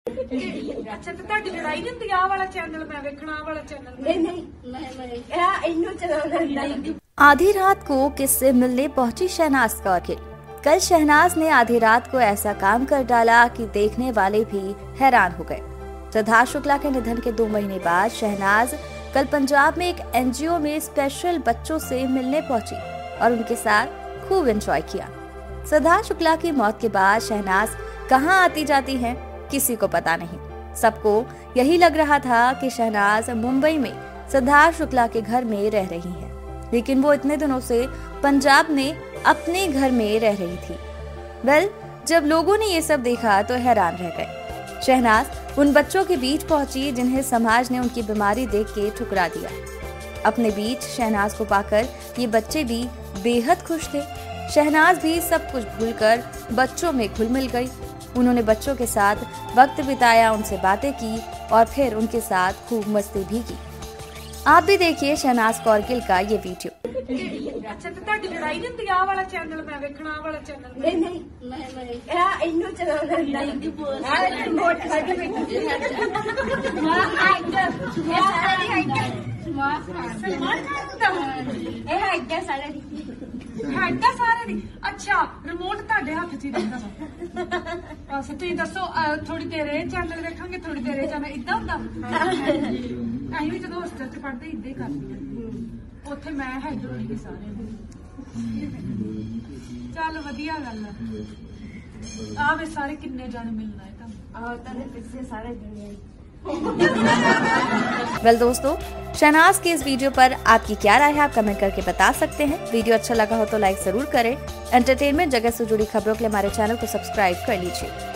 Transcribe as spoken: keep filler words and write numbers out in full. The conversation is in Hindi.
अच्छा तो ਤੁਹਾਡੀ ਲੜਾਈ ਨਹੀਂ ਹੁੰਦੀ ਆ ਵਾਲਾ ਚੈਨਲ ਮੈਂ ਵੇਖਣਾ ਆ ਵਾਲਾ ਚੈਨਲ नहीं नहीं मैं मैं ਇਹ ਇਹਨੂੰ ਚਲਾਉਣਾ ਨਹੀਂ। आधी रात को किससे मिलने पहुंची शहनाज कौरकिल। कल शहनाज ने आधी रात को ऐसा काम कर डाला कि देखने वाले भी हैरान हो गए। सिद्धार्थ शुक्ला के निधन के दो महीने बाद शहनाज कल पंजाब में एक एनजीओ में स्पेशल बच्चों से मिलने पहुंची और उनके साथ खूब एंजॉय किया। सिद्धार्थ शुक्ला की मौत के बाद शहनाज कहाँ आती जाती हैं, किसी को पता नहीं। सबको यही लग रहा था कि शहनाज मुंबई में सिद्धार्थ शुक्ला के घर में रह रही हैं, लेकिन वो इतने दिनों से पंजाब में अपने घर में रह रही थी। वेल, जब लोगों ने ये सब देखा तो हैरान रह गए। शहनाज उन बच्चों के बीच पहुंची जिन्हें समाज ने उनकी बीमारी देख के ठुकरा दिया। अपने बीच शहनाज को पाकर ये बच्चे भी बेहद खुश थे। शहनाज भी सब कुछ भूलकर बच्चों में घुल मिल गई। उन्होंने बच्चों के साथ वक्त बिताया, उनसे बातें की और फिर उनके साथ खूब मस्ती भी की। आप भी देखिए शहनाज कौरकिल का ये वीडियो। अच्छा तो ਤੁਹਾਡੀ ਲੜਾਈ ਨਹੀਂ ਹੁੰਦੀ ਆ ਵਾਲਾ ਚੈਨਲ ਮੈਂ ਵੇਖਣਾ ਆ ਵਾਲਾ ਚੈਨਲ नहीं नहीं मैं मैं ਇਹ ਇਹਨੂੰ ਚਲਾਉਣਾ ਨਹੀਂ। ਆ ਰਿਮੋਟ ਖਾ ਕੇ ਬੈਠੀ ਮਾਂ ਐਕਟਰ ਇਹ ਸਾਰੀ ਐਕਟਰ ਮਾਂ ਸਲਮਾਨ ਖਾਨ ਦਾ ਇਹ ਐਕਟਰ ਸਾਰੀ ਹੈਗਾ ਸਾਰੇ ਦੀ। ਅੱਛਾ ਰਿਮੋਟ ਤੁਹਾਡੇ ਹੱਥ 'ਚ ਹੀ ਰਹਿੰਦਾ ਵਾ। ਅੱਛਾ ਤੁਸੀਂ ਦੱਸੋ ਥੋੜੀ ਦੇਰ ਇਹ ਚੈਨਲ ਵੇਖਾਂਗੇ ਥੋੜੀ ਦੇਰ ਇਹ ਚੈਨਲ ਇਦਾਂ ਹੁੰਦਾ। ਅਸੀਂ ਵੀ ਜਦੋਂ ਹੋਸਟਲ 'ਚ ਪੜ੍ਹਦੇ ਇਦਾਂ ਹੀ ਕਰਦੇ ਉੱਥੇ ਮੈਂ ਹੈਡ ਹੁੰਦੀ ਸਾਰੇ। ਚੱਲ ਵਧੀਆ ਗੱਲ ਆ। ਆ ਵੇ ਸਾਰੇ ਕਿੰਨੇ ਜਾਣੇ ਮਿਲਣਾ ਹੈ ਤੁਹਾਨੂੰ। ਆ ਤਾਂ ਪਿੱਛੇ ਸਾਰੇ ਦੁਨੀਆ वेल दोस्तों, शहनाज के इस वीडियो पर आपकी क्या राय है, आप कमेंट करके बता सकते हैं। वीडियो अच्छा लगा हो तो लाइक जरूर करें। एंटरटेनमेंट जगत से जुड़ी खबरों के लिए हमारे चैनल को सब्सक्राइब कर लीजिए।